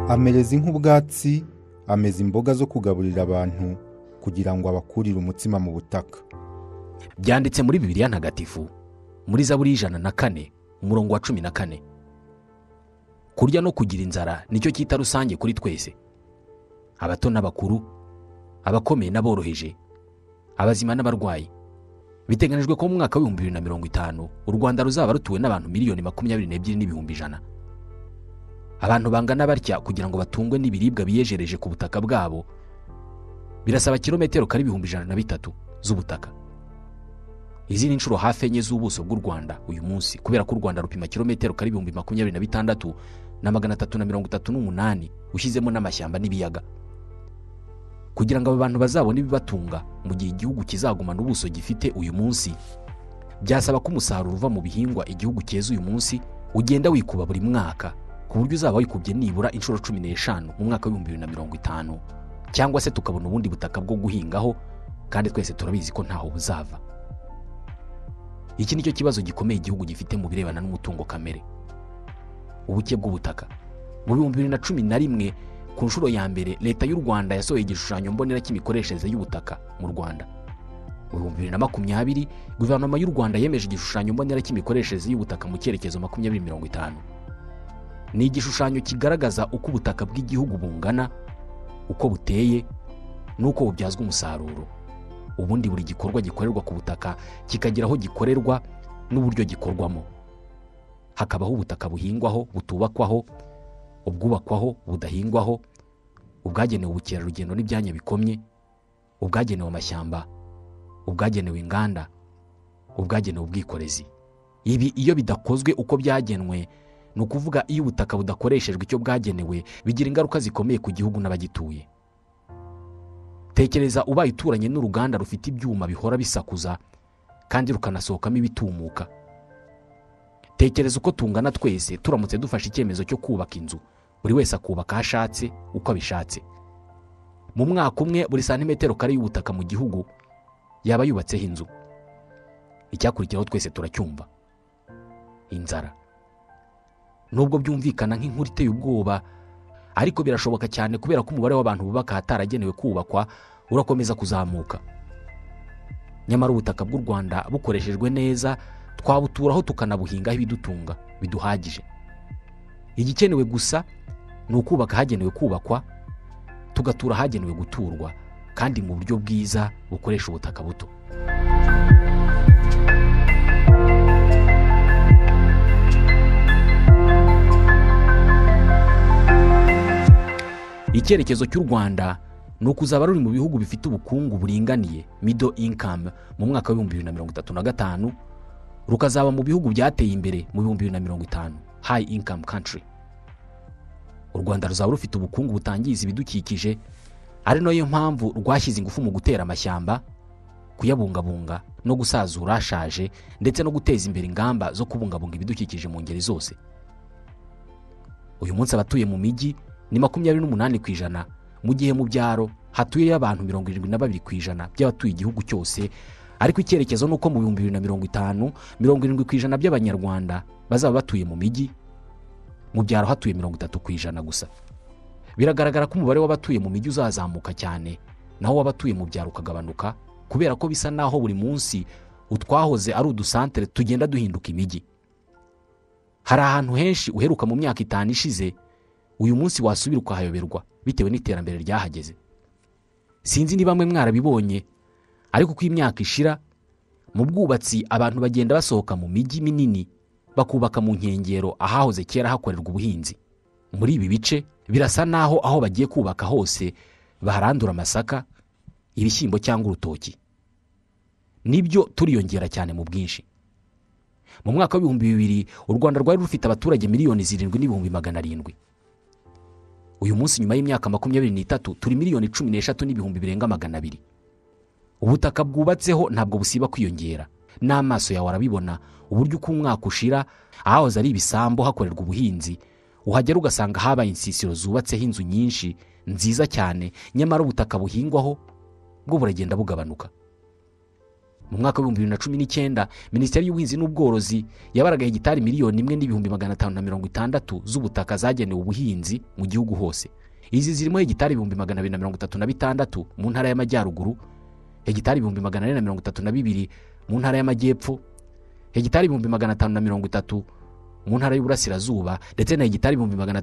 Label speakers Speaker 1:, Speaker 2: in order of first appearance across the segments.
Speaker 1: amereza nk'ubwatsi, ameza imboga zo kugaburira abantu kugira ngo abakurire umutsima mu butaka.
Speaker 2: Byanditse muri Bibiliya ntagatifu muri Zaburi 104 umurongo wa 14. Kurya no kugira inzara nicyo cyita rusange kuri twese, abato n'abakuru, abakomeye n'aboroheje, abazima n'abarwayi. Biteganijwe ko mu mwaka wa 2050 u Rwanda ruzaba rutuwe n'abantu miliyoni 22,100,000. Abantu bangana batya kugira ngo batungwe n'ibiribwa biyejereje ku butaka bwabo birasaba kilometero kari 103 z'ubutaka. Izi ni inshuro hafi enye z'ubuso bw'u Rwanda uyu munsi, kubera ko u Rwanda rupima kilometero kari 26,338 ushyizemo n'amashyamba n'ibiyaga. Kugira ngo aba bantu bazabone ibibatunga mu gihe igihugu kizagumana ubuso gifite uyu munsi, byasaba ko umusaruro uva mu bihingwa igihugu cyeza uyu munsi ugenda wikuba buri mwaka, ku buryo uzaba wikubye nibura inshuro 15 mu mwaka wa 2050, cyangwa se tukabona ubundi butaka bwo guhingaho, kandi twese turabizi ko ntaho buzava. Iki nicyo kibazo gikomeye igihugu gifite mu birebana n'umutungo kamere, ubuke bw'ubutaka. Mu 2011 ku nshuro ya mbere leta y'u Rwanda yasohoye igishushanyo mbonera cy'imikoreshereze y'ubutaka mu Rwanda. Mu 2020 guverinoma y'u Rwanda yemeje igishushanyo mbonera cy'imikoreshereze y'ubutaka mu cyerekezo 2050. Ni igishushanyo kigaragaza uko ubutaka bw'igihugu bungana, uko buteye n'uko bubyazwa umusaruro. Ubundi buri gikorwa gikorerwa ku butaka kikagira aho gikorerwa n'uburyo gikorwamo. Hakabaho ubutaka buhingwaho, butubakwaho, ubwubakwaho, budahingwaho, ubwagenewe ubukerarugendo n'ibyanya bikomye, ubwagenewe amashyamba, ubwagenewe inganda, ubwagenewe ubwikorezi. Ibi iyo bidakozwe uko byagenwe, ni ukuvuga iyo ubutaka budakoreshejwe icyo bwagenewe, bigira ingaruka zikomeye ku gihugu n'abagituye. Tekereza ubaye uturanye n'uruganda rufite ibyuma bihora bisakuza kandi rukanasohokamo ibitumuka. Tekereza uko tungana twese turamutse dufashe icyemezo cyo kubaka inzu, buri wese akubaka ashatse uko abishatse. Mu mwaka umwe buri santimetero kare y'ubutaka mu gihugu yaba yubatseho inzu. Icyakurikiraho twese turacyumva: inzara. Nubwo byumvikana nk'inkuru iteye ubwoba, ariko birashoboka cyane kubera ko umubare w'abantu bubaka ahataragenewe kubakwa urakomeza kuzamuka. Nyamara ubutaka bw'u Rwanda bukoreshejwe neza twabuturaho tukanabuhingaho ibidutunga biduhagije. Igikenewe gusa ni ukubaka hagenewe kubakwa, tugatura hagenewe guturwa, kandi mu buryo bwiza bukoresha ubutaka buto. Icyerekezo cy'u Rwanda ni ukuzaba ruri mu bihugu bifite ubukungu buringaniye, middle income, mu mwaka wa 2035, rukazaba mu bihugu byateye imbere mu 2050, high income country. U Rwanda ruzaba rufite ubukungu butangiza ibidukikije, ari nayo mpamvu rwashyize ingufu mu gutera amashyamba, kuyabungabunga no gusazura ashaje, ndetse no guteza imbere ingamba zo kubungabunga ibidukikije mu ngeri zose. Uyu munsi abatuye mu mijyi ni 28%, mu gihe mu byaro hatuye abantu 72% by'abatuye igihugu cyose. Ariko icyerekezo nuko mu 2050 70% by'abanyarwanda bazaba batuye mu mijyi, mu byaro hatuye 30% gusa. Biragaragara ko umubare w'abatuye mu mijyi uzazamuka cyane, naho w'abatuye mu byaro ukagabanuka, kubera ko bisa naho buri munsi utwahoze ari udusantere tugenda duhinduka imijyi. Hari ahantu henshi uheruka mu myaka 5 ishize, uyu munsi wasubira ukahayoberwa bitewe n'iterambere ryahageze. Sinzi niba mwe mwarabibonye, ariko uko imyaka ishira, mu bwubatsi abantu bagenda basohoka mu mijyi minini bakubaka mu nkengero ahahoze kera hakorerwa ubuhinzi. Muri ibi bice birasa naho aho bagiye kubaka hose baharandura amasaka, ibishyimbo cyangwa urutoki. Nibyo turiyongera cyane mu bwinshi. Mu mwaka wa 2000 u Rwanda rwari rufite abaturage miliyoni 7,700,000. Uyu munsi nyuma y'imyaka 23 turi miliyoni 13,200,000. Ubutaka bwubatseho ntabwo busiba kwiyongera. N'amaso yawe arabibona uburyo uko umwaka ushira, ahahoze ari ibisambo hakorerwa ubuhinzi, uhagera ugasanga habaye insisiro zubatseho inzu nyinshi nziza cyane, nyamara ubutaka buhingwaho bwo buragenda bugabanuka. mu mwaka wa 2019 Minisiteri y'Ubuhinzi n'Ubworozi yabaraga hegitari 1,560,000 z'ubutaka zagenewe ubuhinzi mu gihugu hose. Izi zirimo hegitari 236 mu ntara y'Amajyaruguru, hegitari 432 mu ntara y'Amajyepfo, hegitari 530 mu ntara y'Uburasirazuba ndetse na hegitari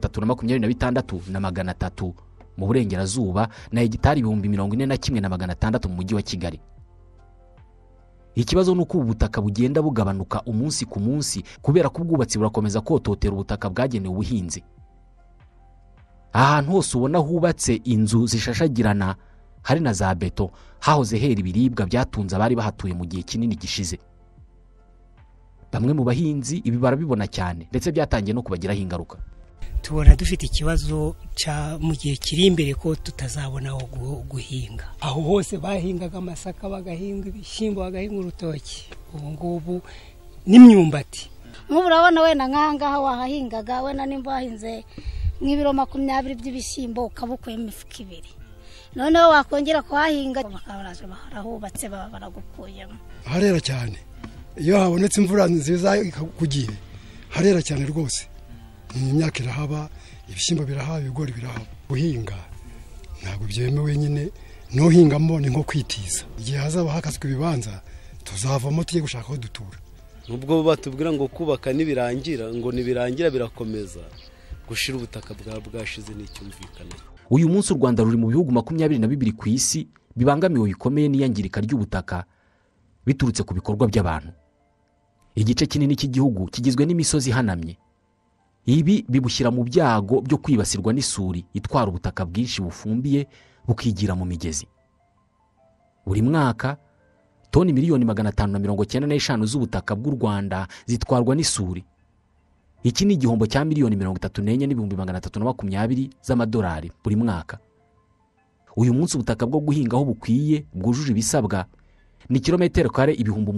Speaker 2: 326,300 mu Burengerazuba na hegitari 41,600 mu mujyi wa Kigali. Ikibazo nuko ubutaka bugenda bugabanuka umunsi ku munsi kubera ko ubwubatsi burakomeza kototera ubutaka bwagenewe ubuhinzi. Ahantu hose ubona hubatse inzu zishashagirana hari na za beto hahoze hera ibiribwa byatunze abari bahatuye mu gihe kinini gishize. Bamwe mu bahinzi ibi barabibona cyane ndetse byatangiye no kubagiraho ingaruka.
Speaker 3: Tubona dufite ikibazo mu gihe kiri imbere ko tutazabona aho guhinga. Aho hose bahingaga amasaka, bagahinga ibishyimbo, bagahinga urutoki, ubu ngubu n'imyumbati.
Speaker 4: Nk'ubu urabona wenda nk'ahangaha wahahingaga wenda nimba wahinze nk'ibiro 20 by'ibishyimbo ukabukuyemo imifuka 2. Noneho wakongera kuhahinga bakabaraje barahubatse baragukuyemo.
Speaker 5: Harera cyane. Iyo habonetse imvura nziza ikakugiye harera cyane rwose. Imyaka irahaba, ibishyimbo birahaba, ibigori birahaba. Guhinga ntabwo byemewe nyine, no hingamo ni nko kwitiza. Igihe hazaba hakaswe ibibanza tuzavamo tugiye gushaka aho dutura.
Speaker 6: Nubwo batubwira ngo kubaka nibirangira, ngo nibirangira birakomeza, gushira ubutaka bwashize n'icyumvikana.
Speaker 2: Uyu munsi u Rwanda ruri mu bihugu 22 ku isi bibangamiwe bikomeye n'iyangirika ry'ubutaka biturutse ku bikorwa by'abantu. Igice kinini cy'igihugu kigizwe n'imisozi ihanamye. Ibi bibushyira mu byago byo kwibasirwa n'isuri itwara ubutaka bwinshi bufumbiye bukigira mu migezi. Buri mwaka toni 595 z'ubutaka bw'u Rwanda zitwarwa n'isuri. Iki ni igihombo cya 34,320 z'amadolari buri mwaka. Uyu munsi ubutaka bwo guhingaho bukwiye bwujuje ibisabwa ni kilometero kare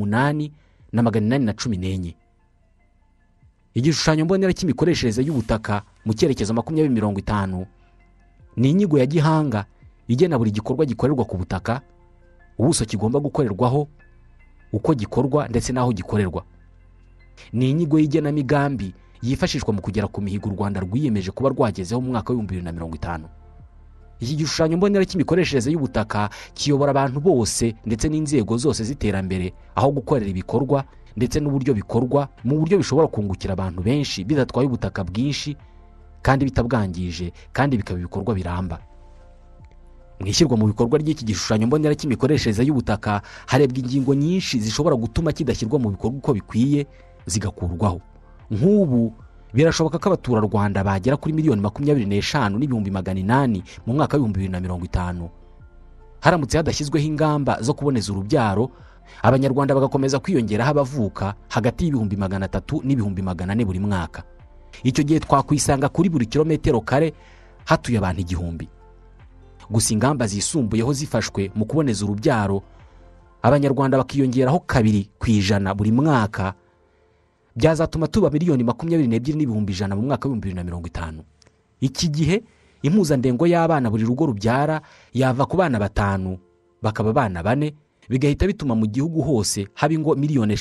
Speaker 2: 8,814. Igishushanyo mbonera cy'imikoreshereze y'ubutaka mu cyerekezo 2050 ni inyigo ya gihanga igena buri gikorwa gikorerwa ku butaka, ubuso kigomba gukorerwaho, uko gikorwa ndetse naho gikorerwa. Ni inyigo y'igenamigambi yifashishwa mu kugera ku mihigo u Rwanda rwiyemeje kuba rwagezeho mu mwaka wa 2050. Iki gishushanyo mbonera cy'imikoreshereze y'ubutaka kiyobora abantu bose ndetse n'inzego zose ziterambere aho gukorera ibikorwa ndetse n'uburyo bikorwa mu buryo bishobora kungukira abantu benshi bidatwaye ubutaka bwinshi kandi bitabwangije kandi bikaba ibikorwa biramba. Mwishyirwa mu bikorwa ry'iki gishushanyo mbonera cy'imikoreshereze y'ubutaka harebwa ingingo nyinshi zishobora gutuma kidashyirwa mu bikorwa uko bikwiye zigakurwaho. Nk'ubu birashoboka ko abaturarwanda bagera kuri 25,800 mu mwaka wa 2050 haramutse hadashyizweho ingamba zo kuboneza urubyaro. Abanyarwanda bagakomeza kwiyongeraho abavuka hagati y'300 n'400 buri mwaka. Icyo gihe twakwisanga kuri buri kilometero kare hatuye abantu 1,000. Gusa ingamba zisumbuyeho zifashwe mu kuboneza urubyaro, abanyarwanda bakiyongeraho 2% buri mwaka, byazatuma tuba 22,100,000 mu mwaka wa 2050. Iki gihe impuzandengo y'abana buri rugo rubyara yava ku bana 5 bakaba abana 4, bigahita bituma mu gihugu hose haba ingo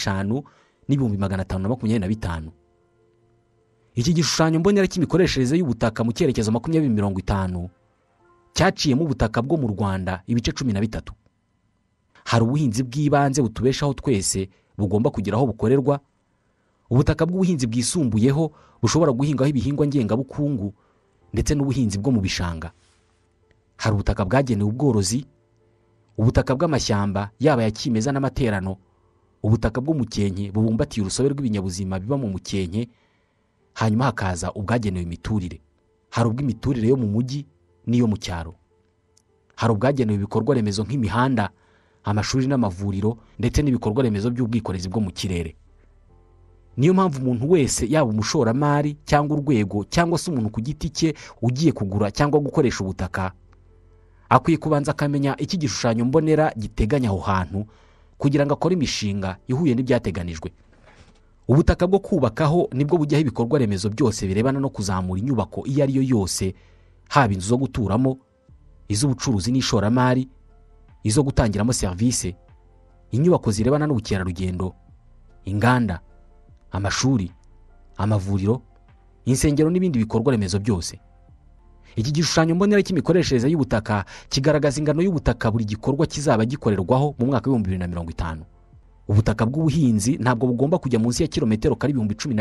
Speaker 2: 5,525,000. Iki gishushanyo mbonera cy'imikoreshereze y'ubutaka mu cyerekezo 2050 cyaciyemo ubutaka bwo mu Rwanda ibice 13. Hari ubuhinzi bw'ibanze butubeshaho twese bugomba kugira aho bukorerwa, ubutaka bw'ubuhinzi bwisumbuyeho bushobora guhingaho ibihingwa ngengabukungu ndetse n'ubuhinzi bwo mu bishanga. Hari ubutaka bwagenewe ubworozi, ubutaka bw'amashyamba yaba ya kimeza n'amaterano, ubutaka bwo mu Kenke bubumbatiye urusobe rw'ibinyabuzima biba mu Mukenke, hanyuma hakaza ubwagenewe imiturire. Hari ubw'imiturire yo mu mujyi n'iyo mu cyaro. Hari ubwagenewe ibikorwa remezo nk'imihanda, amashuri n'amavuriro ndetse n'ibikorwa remezo by'ubwikorezi bwo mu kirere. Niyo mpamvu umuntu wese yaba umushoramari cyangwa urwego cyangwa se umuntu ku giti cye ugiye kugura cyangwa gukoresha ubutaka akwiye kubanza akamenya iki gishushanyo mbonera giteganya aho hantu kugira ngo akore imishinga ihuye n'ibyateganijwe. Ubutaka bwo kubakaho nibwo bujyaho ibikorwa remezo byose birebana no kuzamura inyubako iyo ari yo yose, haba inzu zo guturamo, iz'ubucuruzi n'ishoramari, izo gutangiramo service, inyubako zirebana n'ubukerarugendo, inganda, amashuri, amavuriro, insengero n'ibindi bikorwa remezo byose. Iki gishushanyo mbonera cy'imikoreshereze y'ubutaka kigaragaza ingano y'ubutaka buri gikorwa kizaba gikorerwaho mu mwaka wa 2050. Ubutaka bw'ubuhinzi ntabwo bugomba kujya munsi ya kilometero kari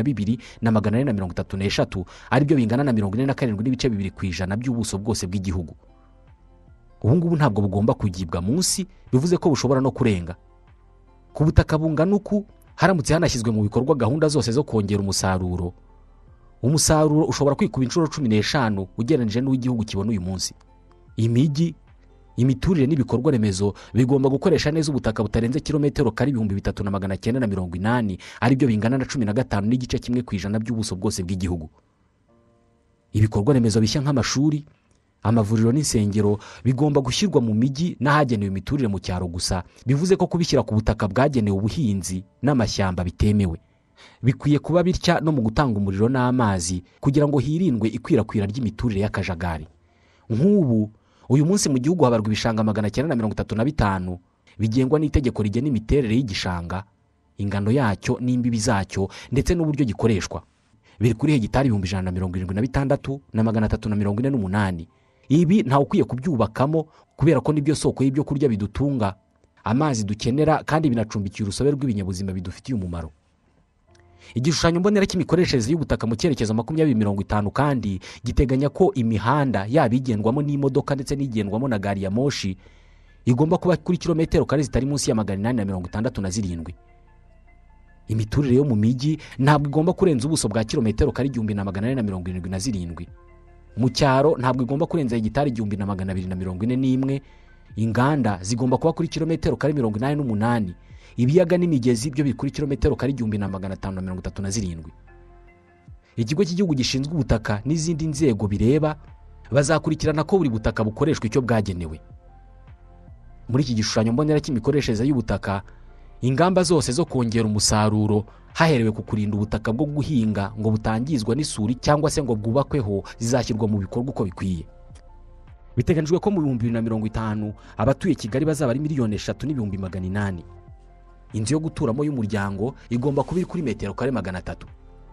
Speaker 2: 12,433 ari byo bingana na 47.2% by'ubuso bwose bw'igihugu. Ubu ngubu ntabwo bugomba kugibwa munsi, bivuze ko bushobora no kurenga. Ku butaka bungana uku, haramutse hanashyizwe mu bikorwa gahunda zose zo kongera umusaruro ushobora kwikuba inshuro 15 ugereranije n'uw'igihugu kibona uyu munsi. Imijyi, imiturire n'ibikorwa remezo bigomba gukoresha neza ubutaka butarenze kilometero kari 3,980 ari byo bingana na 15.1% by'ubuso bwose bw'igihugu. Ibikorwa remezo bishya nk'amashuri, amavuriro n'insengero bigomba gushyirwa mu mijyi n'ahagenewe imiturire mu cyaro gusa, bivuze ko kubishyira ku butaka bwagenewe ubuhinzi n'amashyamba bitemewe. Bikwiye kuba bitya no mu gutanga umuriro n'amazi kugira ngo hirindwe ikwirakwira ry'imiturire y'akajagari. Nk'ubu uyu munsi mu gihugu habarwa ibishanga 935 bigengwa n'itegeko rigena imiterere y'igishanga, ingano yacyo n'imbibi zacyo ndetse n'uburyo gikoreshwa. Biri kuri hegitari 176,348. Ibi ntawe ukwiye kubyubakamo kubera ko nibyo soko y'ibyo kurya bidutunga, amazi dukenera kandi binacumbikiye urusobe rw'ibinyabuzima bidufitiye umumaro. Igishushanyo mbonera cy'imikoreshereze y'ubutaka mu cyerekezo 2050 kandi giteganya ko imihanda yabigendwamo n'imodoka ndetse n'igendwamo na gari ya moshi igomba kuba kuri kilometero kare zitari munsi ya 867. Imiturire yo mu mijyi ntabwo igomba kurenza ubuso bwa kilometero kare 1477. Mu cyaro ntabwo igomba kurenza hegitari 1241. Inganda zigomba kuba kuri kilometero kare 88. Ibiyaga n'imigezi byo biri kuri kilometero kari 1537. Ikigo cy'igihugu gishinzwe ubutaka n'izindi nzego bireba bazakurikirana ko buri butaka bukoreshwa icyo bwagenewe. Muri iki gishushanyo mbonera cy'imikoreshereze y'ubutaka, ingamba zose zo kongera umusaruro haherewe ku kurinda ubutaka bwo guhinga ngo butangizwa n'isuri cyangwa se ngo bwubakweho zizashyirwa mu bikorwa uko bikwiye. Biteganijwe ko mu 2050 abatuye Kigali bazaba ari 3,800,000. Inzu yo guturamo y'umuryango igomba kuba iri kuri metero kare 300.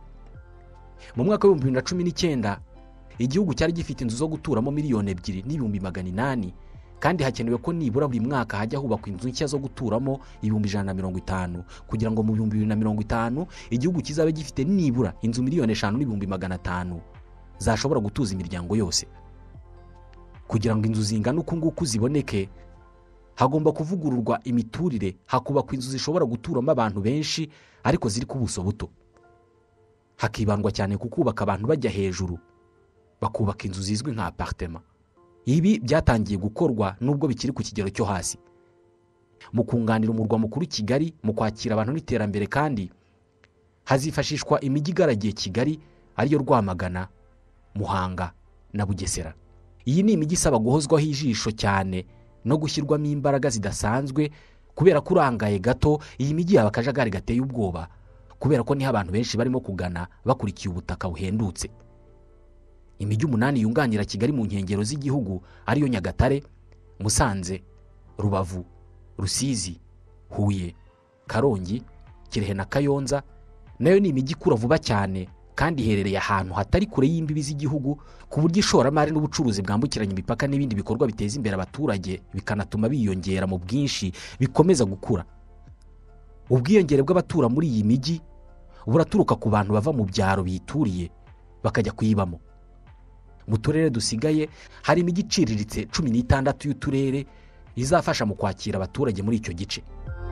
Speaker 2: Mu mwaka wa 2019 igihugu cyari gifite inzu zo guturamo 2,200,800 kandi hakenewe ko nibura buri mwaka hajya hubakwa inzu nshya zo guturamo 150,000 kugira ngo mu 2050 igihugu kizabe gifite nibura inzu 5,500,000 zashobora gutuza imiryango yose. Kugira ngo inzu zingana uku nguku ziboneke, hagomba kuvugururwa imiturire, hakubakwa inzu zishobora guturamo abantu benshi ariko ziri ku buso buto. Hakibandwa cyane ku kubaka abantu bajya hejuru, bakubaka inzu zizwi nka appartement. Ibi byatangiye gukorwa nubwo bikiri ku kigero cyo hasi. Mu kunganira umurwa mukuru Kigali mu kwakira abantu n'iterambere kandi hazifashishwa imijyi igaragiye Kigali ariyo Rwamagana, Muhanga na Bugesera. Iyi ni imijyi isaba guhozwaho ijisho cyane no gushyirwamo imbaraga zidasanzwe kubera kurangaye gato iyi mijyi yaba akajagari gateye ubwoba kubera ko niho abantu benshi barimo kugana bakurikiye ubutaka buhendutse. Imijyi 8 yunganira Kigali mu nkengero z'igihugu ariyo Nyagatare, Musanze, Rubavu, Rusizi, Huye, Karongi, Kirehe na Kayonza nayo ni imijyi ikura vuba cyane kandi iherereye ahantu hatari kure y'imbibi z'igihugu ku buryo ishoramari n'ubucuruzi bwambukiranya imipaka n'ibindi bikorwa biteza imbere abaturage bikanatuma biyongera mu bwinshi bikomeza gukura. Ubwiyongere bw'abatura muri iyi mijyi buraturuka ku bantu bava mu byaro bituriye bakajya kuyibamo. Mu turere dusigaye hari imijyi iciriritse 16 y'uturere izafasha mu kwakira abaturage muri icyo gice.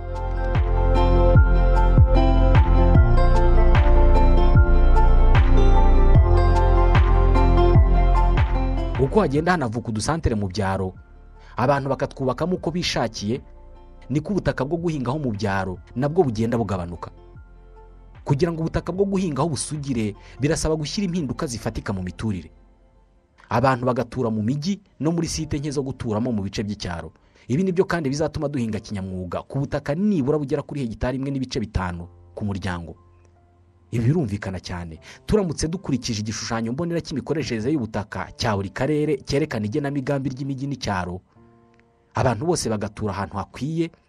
Speaker 2: Uko hagenda hanavuka udusantere mu byaro, abantu bakatwubakamo uko bishakiye, niko ubutaka bwo guhingaho mu byaro nabwo bugenda bugabanuka. Kugira ngo ubutaka bwo guhingaho busugire birasaba gushyira impinduka zifatika mu miturire. Abantu bagatura mu mijyi no muri site nke zo guturamo mu bice by'icyaro. Ibi nibyo kandi bizatuma duhinga kinyamwuga ku butaka nibura bugera kuri hegitari 1.5 ku muryango. Ibi birumvikana cyane turamutse dukurikije igishushanyo mbonera cy'imikoreshereze y'ubutaka cya buri karere cyerekana igenamigambi ry'imijyi n'icyaro. Abantu bose bagatura ahantu hakwiye,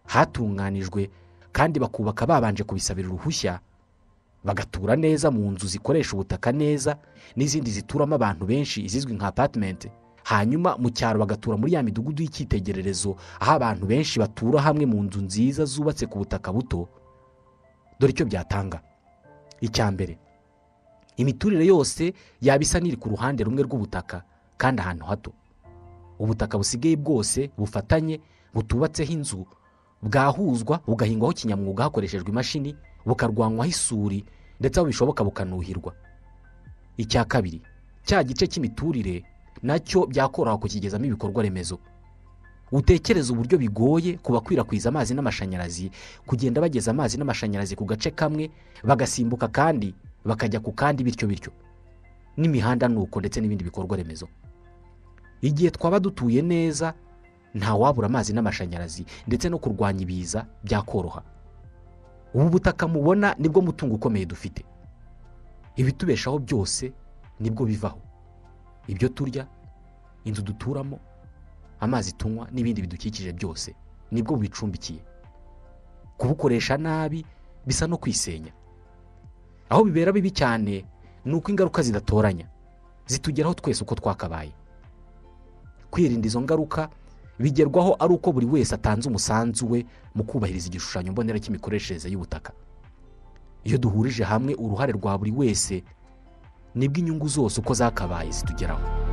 Speaker 2: hatunganijwe kandi bakubaka babanje kubisabira uruhushya, bagatura neza mu nzu zikoresha ubutaka neza n'izindi zituramo abantu benshi izizwi nka apartment. Hanyuma mu cyaro bagatura muri ya midugudu y'icyitegererezo aho abantu benshi batura hamwe mu nzu nziza zubatse ku butaka buto. Dore icyo byatanga: icya mbere, imiturire yose yaba isa n'iri ku ruhande rumwe rw'ubutaka kandi ahantu hato. Ubutaka busigaye bwose bufatanye butubatseho inzu bwahuzwa bugahingwaho kinyamwuga hakoreshejwe imashini, bukarwanywaho isuri ndetse aho bishoboka bukanuhirwa. Icya kabiri, cya gice cy'imiturire nacyo byakoroha kukigezamo ibikorwa remezo. Utekereza uburyo bigoye kubakwirakwiza amazi n'amashanyarazi, kugenda bageza amazi n'amashanyarazi ku gace kamwe bagasimbuka kandi bakajya ku kandi bityo n'imihanda nuko ndetse n'ibindi bikorwa remezo. Igihe twaba dutuye neza nta wabura amazi n'amashanyarazi ndetse no kurwanya ibiza byakoroha. Ubu butaka mubona nibwo mutungo ukomeye dufite. Ibitubeshaho byose nibwo bivaho: ibyo turya, inzu duturamo, amazi tunywa n'ibindi bidukikije byose nibwo bicumbikiye. Kubukoresha nabi bisa no kwisenya. Aho bibera bibi cyane nuko ingaruka zidatoranya zitugeraho twese uko twakabaye. Kwirinda izo ngaruka bigerwaho ari uko buri wese atanze umusanzu we mu kubahiriza igishushanyo mbonera cy'imikoreshereze y'ubutaka. Iyo duhurije hamwe uruhare rwa buri wese nibwo inyungu zose uko zakabaye zitugeraho.